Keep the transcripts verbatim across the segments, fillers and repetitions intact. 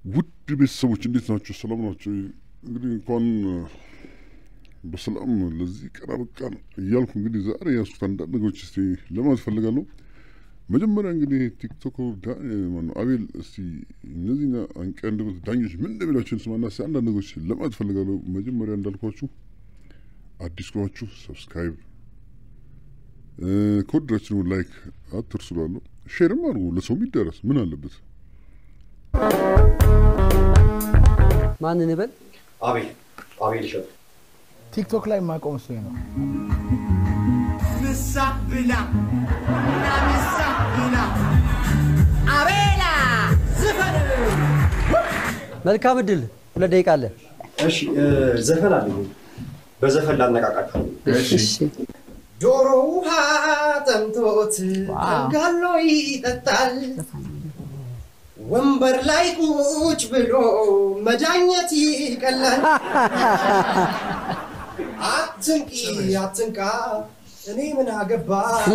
ውድ ቤተሰቦች እንዴት ናችሁ? ሰላም ናችሁ? እንግዲህ እንኳን በሰላም ለዚህ ቀን አበቃን እያልኩ እንግዲህ ዛሬ ያሱት አንዳንድ ነገሮች እስቲ ለማለት ፈልጋለሁ። መጀመሪያ እንግዲህ ቲክቶክ ማነው አቤል እስቲ እነዚህና አንቂ አንደበት ዳኞች ምን እንደሚላቸው እንስማና እስቲ አንዳንድ ነገሮች ለማለት ፈልጋለሁ። መጀመሪያ እንዳልኳችሁ አዲስ ከሆናችሁ ሰብስክራይብ ኮድራችሁን ላይክ አትርሱ እላለሁ። ሼርም አድርጉ ለሰው ይደረስ ምን አለበት። ማን እንበል? አቤል አቤል ሸት ቲክቶክ ላይ ማቆም ሰው ነው። ምሳብላ ምሳብላ አቤላ ዘፈን መልካም እድል ሁለት ደቂቃ አለ። እሺ ዘፈን አለ በዘፈን ላነቃቃችሁ። እሺ ዶሮ ውሃ ጠምቶት ተጋሎ ይጠጣል ወንበር ላይ ቁጭ ብሎ መዳኘት ይቀላል አትንቂ አትንቃ እኔ ምን አገባ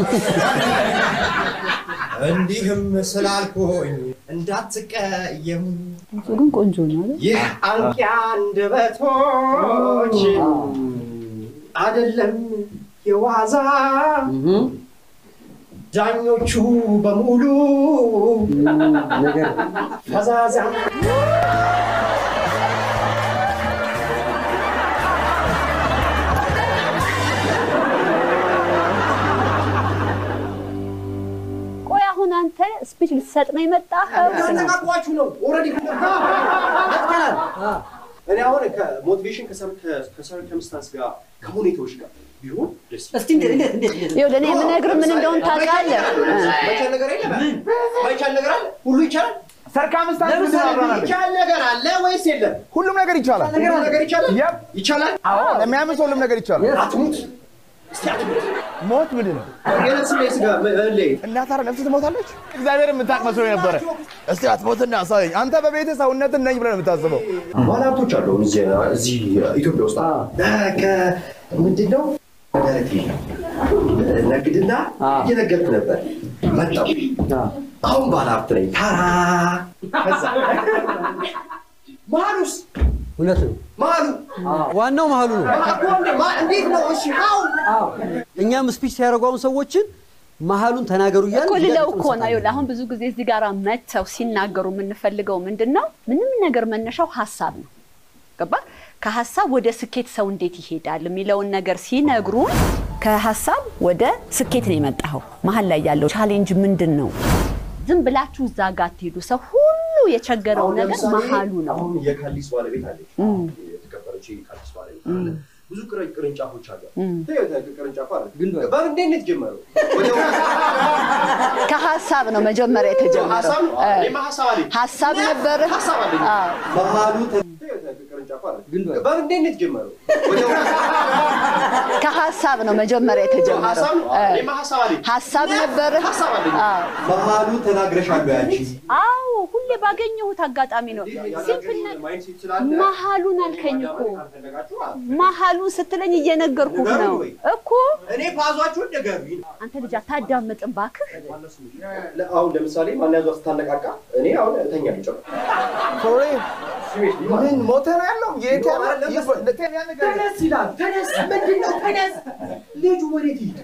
እንዲህም ስላልኩኝ እንዳትቀየም ግን ቆንጆ ነው አይደል? ይህ አንቂ አንደበቶች አይደለም የዋዛ ዳኞቹ በሙሉ ነገር ፈዛዛ ቆይ አሁን አንተ ስፒች ልትሰጥ ነው የመጣኸው? ያነቃቋችሁ ነው ኦሬዲ አጥተናል። እኔ አሁን ከሞቲቬሽን ከሰርከምስታንስ ጋር ከሁኔታዎች ጋር ቢሆን ደስ እስቲ እንዴት እንዴት እንዴት ይኸው ለኔ የምነግርህ ምን እንደሆነ ታውቃለህ? ማይቻል ነገር የለም። ማይቻል ነገር አለ? ሁሉ ይቻላል። ሰርከምስታንስ ምን ያወራናል? ይቻል ነገር አለ ወይስ የለም? ሁሉም ነገር ይቻላል። ሁሉም ነገር ይቻላል? ይቻላል? አዎ ለሚያምን ሁሉም ነገር ይቻላል። አትሙት እስቲ አትሙት። ሞት ምንድን ነው? የነፍስ ላይ ስጋ ለይ እናት አረ ነፍስ ትሞታለች? እግዚአብሔር የምታውቅ መስሎኝ ነበረ። እስቲ አትሞትና አሳየኝ። አንተ በቤተ ሰውነትን ነኝ ብለህ ነው የምታስበው። ባለሀብቶች አሉ እዚህ እዚህ ኢትዮጵያ ውስጥ በከ ምንድነው ማለት ነው ነግድና እየነገድኩ ነበር መጣሁ አሁን ባለሀብት ነኝ ታራ ከዛ ማሉስ እውነት ነው ማሉ ዋናው መሀሉ ነው። እንዴት ነው? እሺ አው እኛም ስፒች ሲያደርጉን ሰዎችን መሀሉን ተናገሩ ይላል። ኮልለው እኮ ነው ይኸውልህ አሁን ብዙ ጊዜ እዚህ ጋር መተው ሲናገሩ የምንፈልገው ምንድነው? ምንም ነገር መነሻው ሐሳብ ነው። ገባ? ከሐሳብ ወደ ስኬት ሰው እንዴት ይሄዳል የሚለውን ነገር ሲነግሩ ከሐሳብ ወደ ስኬት ነው የመጣው። መሀል ላይ ያለው ቻሌንጅ ምንድነው? ዝም ብላችሁ እዛ ጋር ትሄዱ ሰው ሁሉ የቸገረው ነገር መሀሉ ነው። አሁን የካሊስ ባለቤት አለች የተከበረች የካሊስ ባለቤት አለ ብዙ ቅርንጫፎች አሉ። ቅርንጫፍ አለ ግን በእንዴት ነው የተጀመረው? ከሐሳብ ነው መጀመሪያ የተጀመረው። ሐሳብ ነበር አዎ መሀሉ ቅርንጫፍ አለ ግን በእንዴት ነው የተጀመረው? ከሐሳብ ነው መጀመሪያ የተጀመረው። ሐሳብ ነበር አዎ መሀሉ ተናግረሻል ያቺ አዎ ሁሌ ባገኘሁት አጋጣሚ ነው ሲምፕል መሀሉን አልከኝ እኮ መሀሉን ስትለኝ እየነገርኩህ ነው እኮ እኔ ፓዟችሁን ንገሩኝ። አንተ ልጅ አታዳምጥም ባክህ። አሁን ለምሳሌ ማን ያዟት ታነቃቃ እኔ አሁን እተኛለሁ ጨው ሶሪ ምን ሞተ ነው ያለው? የት ለተኛ ነገር ተነስ ይላል። ተነስ ምንድነው? ተነስ ልጁ ወዴት ይሄድ?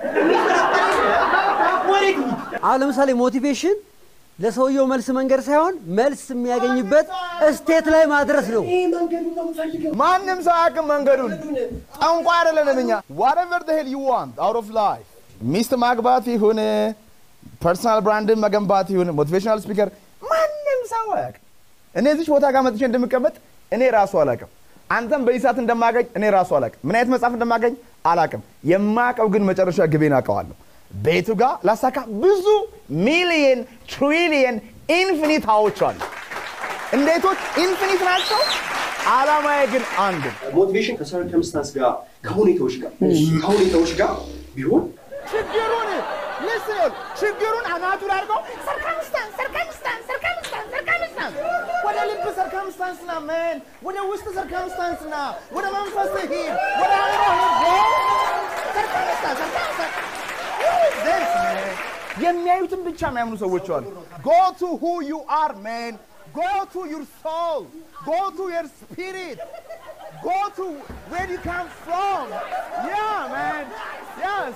ወዴት ይሄድ? አሁን ለምሳሌ ሞቲቬሽን ለሰውየው መልስ መንገር ሳይሆን መልስ የሚያገኝበት ስቴት ላይ ማድረስ ነው። ይሄ መንገዱ ነው የምፈልገው። ማንንም ሰው አያውቅም መንገዱን። ቋንቋ አይደለም እኛ whatever the hell you want out of life ሚስት ማግባት ይሁን ፐርሰናል ብራንድን መገንባት ይሁን ሞቲቬሽናል ስፒከር ማንንም ሰው አያውቅም። እኔ እዚህ ቦታ ጋር መጥቼ እንደምቀመጥ እኔ ራሱ አላውቅም። አንተም በይሳት እንደማገኝ እኔ ራሱ አላውቅም። ምን አይነት መጽሐፍ እንደማገኝ አላውቅም። የማውቀው ግን መጨረሻ ግቤን አውቀዋለሁ። ቤቱ ጋር ላሳካ ብዙ ሚሊየን ትሪሊየን ኢንፊኒት ሃዎች አሉ። እንዴቶች ኢንፊኒት ናቸው። ዓላማዬ ግን አንድ ሞቲቬሽን ከሰርከምስታንስ ጋር ከሁኔታዎች ጋር ከሁኔታዎች ጋር ቢሆን ችግሩን ለስል ችግሩን አናቱ አድርገው ሰርከምስታንስ ሰርከምስታንስ ሰርከምስታንስ ሰርከምስታንስ ወደ ልብ ሰርከምስታንስ ና ማን ወደ ውስጥ ሰርከምስታንስ ና ወደ መንፈስ ሂድ ወደ አእምሮ ሂድ ሰርከምስታንስ ሰርከምስታንስ የሚያዩትን ብቻ የሚያምኑ ሰዎች አሉ። Go to who you are man. Go to your soul. Go to your spirit. Go to where you come from. Yeah, man. Yes.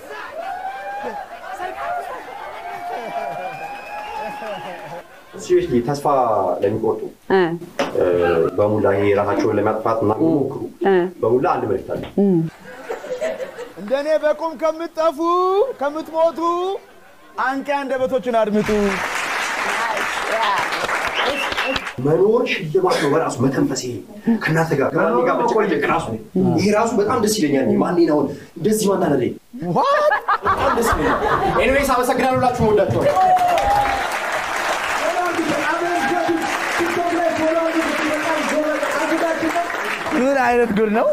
Seriously, ተስፋ ለሚቆርጡ በሙላ ይሄ ራሳቸውን ለማጥፋት እና የሚሞክሩ በሙላ አንድ መልእክት አለ። እንደኔ በቁም ከምትጠፉ ከምትሞቱ አንቂ አንደበቶችን አድምጡ። መኖር ሽልማት ነው በራሱ መተንፈስ። ይሄ ከእናንተ ጋር ከማን ጋር በጨቆጨቅ ራሱ ይሄ ራሱ በጣም ደስ ይለኛል። ማን ነው እንደዚህ ማን አለ? What? በጣም ደስ ይለኛል። ኤኒዌይስ አመሰግናለሁ ሁላችሁም ወዳችሁ ምን አይነት ጉድ ነው?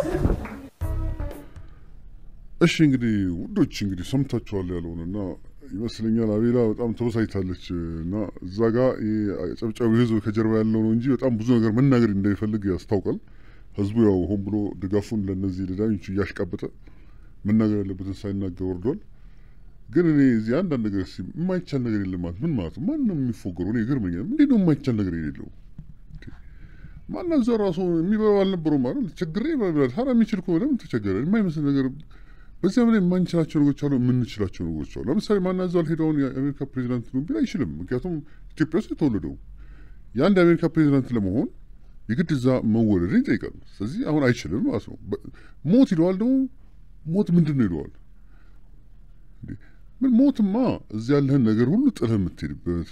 እሺ እንግዲህ ውዶች እንግዲህ ሰምታችኋል ያለውንና ይመስለኛል አቤላ በጣም ተበሳጭታለች እና እዛ ጋር የጨብጫቢ ህዝብ ከጀርባ ያለው ነው እንጂ በጣም ብዙ ነገር መናገር እንደሚፈልግ ያስታውቃል። ህዝቡ ያው ሆን ብሎ ድጋፉን ለነዚህ ለዳኞች ያሽቃበጠ መናገር ያለበትን ሳይናገር ወርዷል። ግን እኔ እዚህ አንድ አንድ ነገር ሲም የማይቻል ነገር የለም ማለት ምን ማለት ነው? ማን ነው የሚፎገረው? እኔ ይገርመኛል። እንዴት ነው የማይቻል ነገር የሌለው? ማን ነው ዘራሱ የሚበላው አልነበረው ማለት ችግሬ ባይባል ታራ የሚችል ከሆነ ለምን ተቸገረ? የማይመስል ነገር በዚያ ላይ የማንችላቸው ነገሮች አሉ፣ የምንችላቸው ነገሮች አሉ። ለምሳሌ ማናዛል ሄደውን የአሜሪካ ፕሬዚዳንት ነው ቢል አይችልም። ምክንያቱም ኢትዮጵያ ውስጥ የተወለደው የአንድ የአሜሪካ ፕሬዚዳንት ለመሆን የግድ እዛ መወለድን ይጠይቃል። ስለዚህ አሁን አይችልም ማለት ነው። ሞት ይለዋል። ደግሞ ሞት ምንድን ነው ይለዋል? ምን ሞትማ እዚህ ያለህን ነገር ሁሉ ጥለህ የምትሄድበት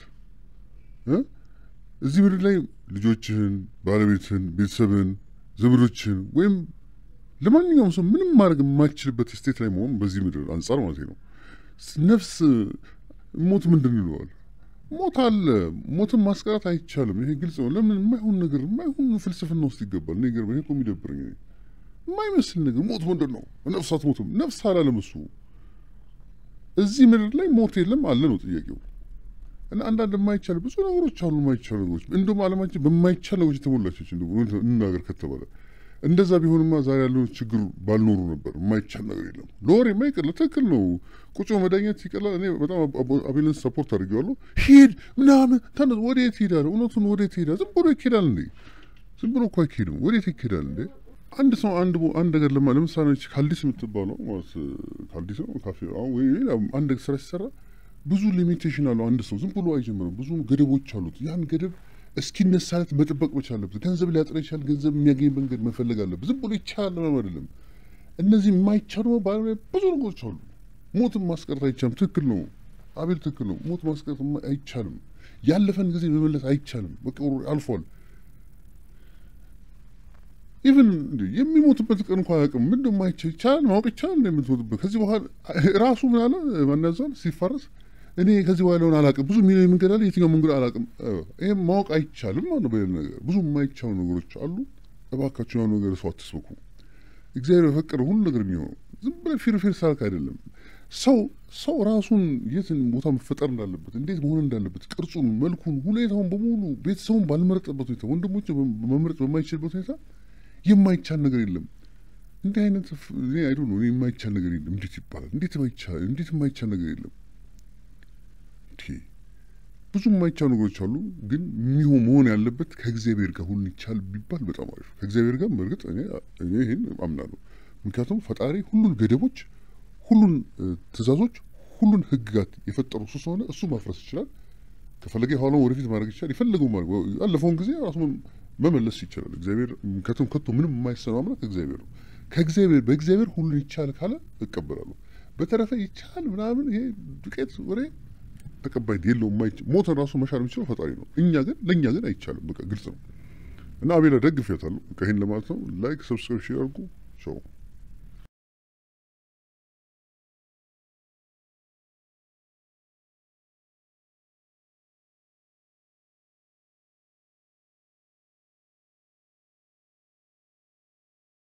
እዚህ ምድር ላይ ልጆችህን፣ ባለቤትህን፣ ቤተሰብህን፣ ዘመዶችህን ወይም ለማንኛውም ሰው ምንም ማድረግ የማይችልበት ስቴት ላይ መሆን በዚህ ምድር አንጻር ማለት ነው። ነፍስ ሞት ምንድን ይለዋል? ሞት አለ። ሞትን ማስቀረት አይቻልም። ይሄ ግልጽ ነው። ለምን የማይሆን ነገር የማይሆን ፍልስፍና ውስጥ ይገባል? እኔ ገርመኝ እኮ የሚደብረኝ የማይመስል ነገር ሞት ምንድን ነው? ነፍሳት ሞትም ነፍስ አላለም እሱ። እዚህ ምድር ላይ ሞት የለም አለ ነው ጥያቄው። እና አንዳንድ የማይቻል ብዙ ነገሮች አሉ። የማይቻል ነገሮች እንደውም ዓለማችን በማይቻል ነገሮች የተሞላችች እንደውም እንናገር ከተባለ እንደዛ ቢሆንማ ዛሬ ያለው ችግር ባልኖሩ ነበር። የማይቻል ነገር የለም። ለወሬ የማይቀር ትክክል ነው። ቁጭ መዳኘት ይቀላል። እኔ በጣም አቤልን ሰፖርት አድርጌዋለሁ። ሂድ ምናምን ተነስ። ወዴት ሄዳል? እውነቱን ወዴት ሄዳል? ዝም ብሎ ይሄዳል እንዴ? ዝም ብሎ እኮ አይሄድም። ወዴት ይሄዳል እንዴ? አንድ ሰው አንድ አንድ ነገር ለማ ለምሳሌ ካልዲስ የምትባለው ማለት ካልዲስ ነው ካፌ አሁን ወይ አንድ ስራ ሲሰራ ብዙ ሊሚቴሽን አለው። አንድ ሰው ዝም ብሎ አይጀምርም። ብዙ ገደቦች አሉት። ያን ገደብ እስኪነሳለት መጠበቅ መቻል አለበት። ገንዘብ ሊያጥር ይችላል። ገንዘብ የሚያገኝ መንገድ መፈለግ አለበት። ዝም ብሎ ይቻላል ነው አይደለም። እነዚህ የማይቻሉ ባለ ብዙ ነገሮች አሉ። ሞትን ማስቀረት አይቻልም። ትክክል ነው አቤል፣ ትክክል ነው። ሞት ማስቀረት አይቻልም። ያለፈን ጊዜ መመለስ አይቻልም። በቃ አልፏል። ኢቭን የሚሞትበት ቀን እንኳን አያውቅም። ምን ደሞ አይቻል ማወቅ ይቻላል ነው የምትሞትበት። ከዚህ በኋላ ራሱ ምን አለ ማናዛል ሲፈረስ እኔ ከዚህ በኋላ ነው አላውቅም። ብዙ ሚሊዮን መንገድ አለ፣ የትኛው መንገድ አላውቅም። ይሄ ማወቅ አይቻልም ማለት ነው። በሌላ ነገር ብዙ የማይቻሉ ነገሮች አሉ። እባካችሁ ያው ነገር ሰው አትስበኩ። እግዚአብሔር የፈቀደው ሁሉ ነገር የሚሆነው ዝም ብለህ ፊርፊር ሳልክ አይደለም። ሰው ሰው ራሱን የትን ቦታ መፈጠር እንዳለበት፣ እንዴት መሆን እንዳለበት፣ ቅርጹን፣ መልኩን፣ ሁኔታውን በሙሉ ቤተሰቡን ባልመረጠበት ሁኔታ፣ ወንድሞች መምረጥ በማይችልበት ሁኔታ የማይቻል ነገር የለም። እንዲህ አይነት እኔ አይዶ ነው እኔ የማይቻል ነገር የለም። እንዴት ይባላል? እንዴት የማይቻል እንዴት የማይቻል ነገር የለም? ብዙ የማይቻሉ ነገሮች አሉ። ግን የሚሆን መሆን ያለበት ከእግዚአብሔር ጋር ሁሉን ይቻል ቢባል በጣም አሪፍ። ከእግዚአብሔር ጋር በእርግጥ እኔ እኔ ይሄን አምናለሁ። ምክንያቱም ፈጣሪ ሁሉን ገደቦች፣ ሁሉን ትእዛዞች፣ ሁሉን ህግጋት የፈጠሩ እሱ ስለሆነ እሱ ማፍረስ ይችላል። ከፈለገ ኋላውን ወደፊት ማድረግ ይችላል። የፈለገው ማድረግ ያለፈውን ጊዜ ራሱ መመለስ ይችላል። እግዚአብሔር ከቶም ከቶ ምንም የማይሰማ አምላክ እግዚአብሔር ነው። ከእግዚአብሔር በእግዚአብሔር ሁሉን ይቻል ካለ እቀበላለሁ። በተረፈ ይቻል ምናምን ይሄ ዱቄት ወሬ ተቀባይነት የለውም። ሞተን ራሱ መሻር የሚችለው ፈጣሪ ነው። እኛ ግን ለእኛ ግን አይቻልም። በቃ ግልጽ ነው። እና አቤላ ደግፌያታለሁ። በቃ ይሄን ለማለት ነው። ላይክ ሰብስክራይብ ሼር አድርጉ። ቻው